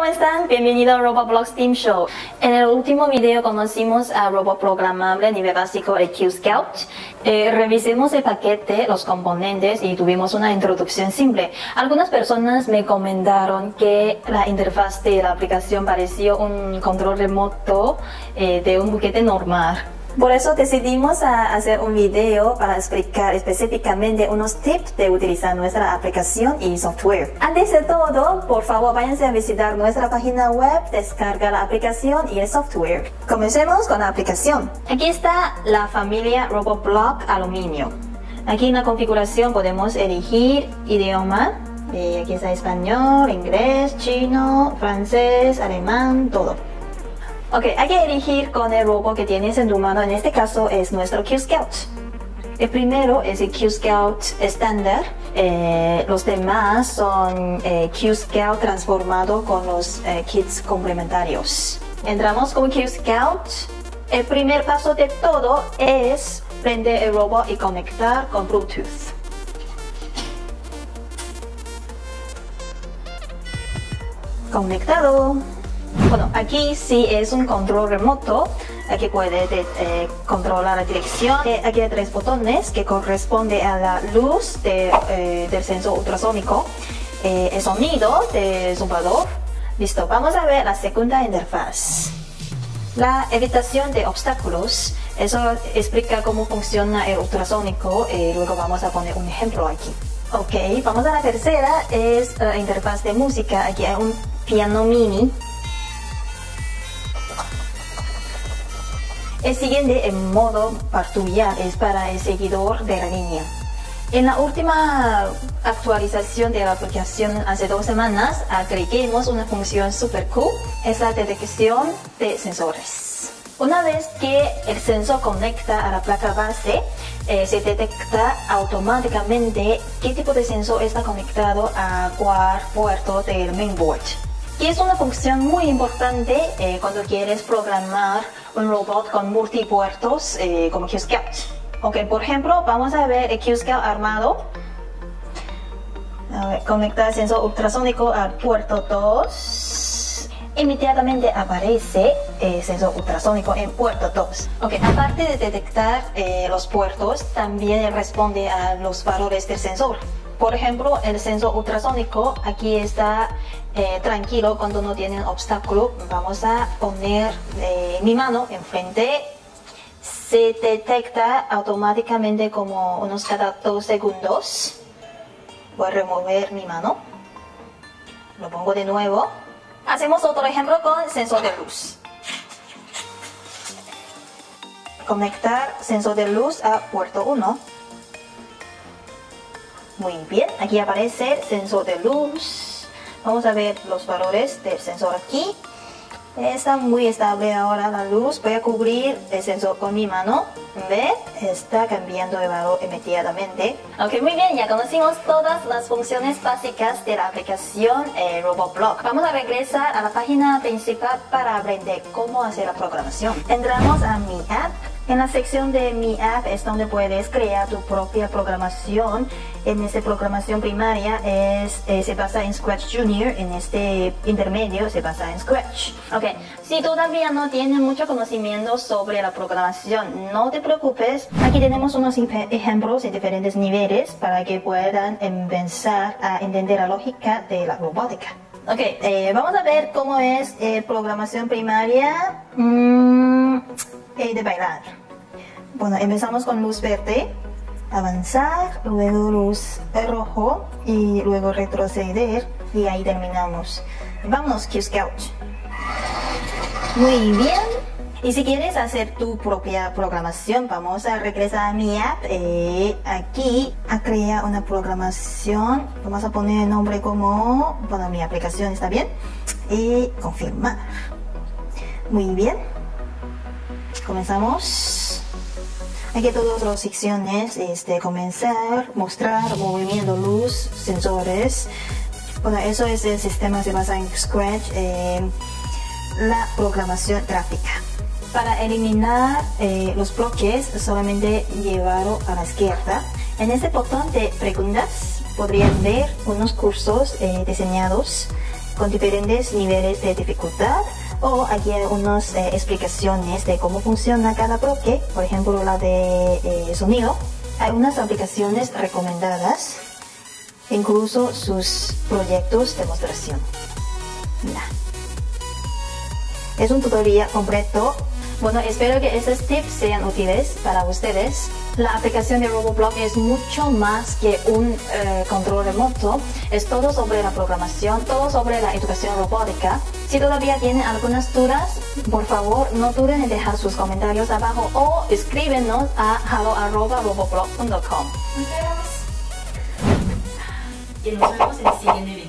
¿cómo están? Bienvenido a Roboblox Team Show. En el último video conocimos a robot programable nivel básico el Q-Scout. Revisemos el paquete, los componentes y tuvimos una introducción simple. Algunas personas me comentaron que la interfaz de la aplicación pareció un control remoto de un juguete normal. Por eso decidimos hacer un video para explicar específicamente unos tips de utilizar nuestra aplicación y software. Antes de todo, por favor váyanse a visitar nuestra página web, descarga la aplicación y el software. Comencemos con la aplicación. Aquí está la familia RoboBlock Aluminio. Aquí en la configuración podemos elegir idioma. Aquí está español, inglés, chino, francés, alemán, todo. Ok, hay que elegir con el robot que tienes en tu mano, en este caso es nuestro Q-Scout. El primero es el Q-Scout estándar, los demás son Q-Scout transformado con los kits complementarios. Entramos con Q-Scout. El primer paso de todo es prender el robot y conectar con Bluetooth. Conectado. Bueno, aquí sí es un control remoto, aquí puede controlar la dirección. Aquí hay 3 botones que corresponden a la luz del sensor ultrasónico, el sonido del zumbador. Listo, vamos a ver la segunda interfaz. La evitación de obstáculos, eso explica cómo funciona el ultrasónico, luego vamos a poner un ejemplo aquí. Ok, vamos a la tercera, es la interfaz de música. Aquí hay un piano mini. El siguiente, en modo patrullar, es para el seguidor de la línea. En la última actualización de la aplicación hace 2 semanas, agreguemos una función super cool, es la detección de sensores. Una vez que el sensor conecta a la placa base, se detecta automáticamente qué tipo de sensor está conectado a cuál puerto del mainboard. Y es una función muy importante cuando quieres programar un robot con multipuertos como Q-Scout. Ok, por ejemplo, vamos a ver el Q-Scout armado. A ver, conecta el sensor ultrasónico al puerto 2. Inmediatamente aparece el sensor ultrasónico en puerto 2. Ok, aparte de detectar los puertos, también responde a los valores del sensor. Por ejemplo, el sensor ultrasónico aquí está tranquilo cuando no tiene obstáculo. Vamos a poner mi mano enfrente. Se detecta automáticamente como unos cada 2 segundos. Voy a remover mi mano. Lo pongo de nuevo. Hacemos otro ejemplo con el sensor de luz. Conectar sensor de luz a puerto 1. Muy bien, aquí aparece el sensor de luz. Vamos a ver los valores del sensor aquí. Está muy estable ahora la luz. Voy a cubrir el sensor con mi mano. ¿Ve? Está cambiando de valor inmediatamente. Ok, muy bien, ya conocimos todas las funciones básicas de la aplicación RoboBlock. Vamos a regresar a la página principal para aprender cómo hacer la programación. Entramos a Mi App. En la sección de Mi App es donde puedes crear tu propia programación. En esta programación primaria se basa en Scratch Junior, en este intermedio se basa en Scratch. Ok, si todavía no tienes mucho conocimiento sobre la programación, no te preocupes. Aquí tenemos unos ejemplos en diferentes niveles para que puedan empezar a entender la lógica de la robótica. Ok, vamos a ver cómo es programación primaria de bailar. Bueno, empezamos con luz verde, avanzar, luego luz rojo y luego retroceder y ahí terminamos. Vámonos, Q-Scout. Muy bien. Y si quieres hacer tu propia programación, vamos a regresar a Mi App. Aquí a crear una programación. Vamos a poner el nombre como, bueno, mi aplicación está bien. Y confirmar. Muy bien. Comenzamos. Aquí todas las secciones, comenzar, mostrar, movimiento, luz, sensores. Bueno, eso es el sistema, se basa en Scratch, la programación gráfica. Para eliminar los bloques, solamente llevarlo a la izquierda. En este botón de preguntas podrían ver unos cursos diseñados con diferentes niveles de dificultad, o aquí hay unas explicaciones de cómo funciona cada bloque, por ejemplo la de sonido. Hay unas aplicaciones recomendadas, incluso sus proyectos de demostración. Mira. Es un tutorial completo. Bueno, espero que esos tips sean útiles para ustedes. La aplicación de RoboBlock es mucho más que un control remoto. Es todo sobre la programación, todo sobre la educación robótica. Si todavía tienen algunas dudas, por favor no duden en dejar sus comentarios abajo o escríbenos a hello@roboblock.com. Y nos vemos en el siguiente video.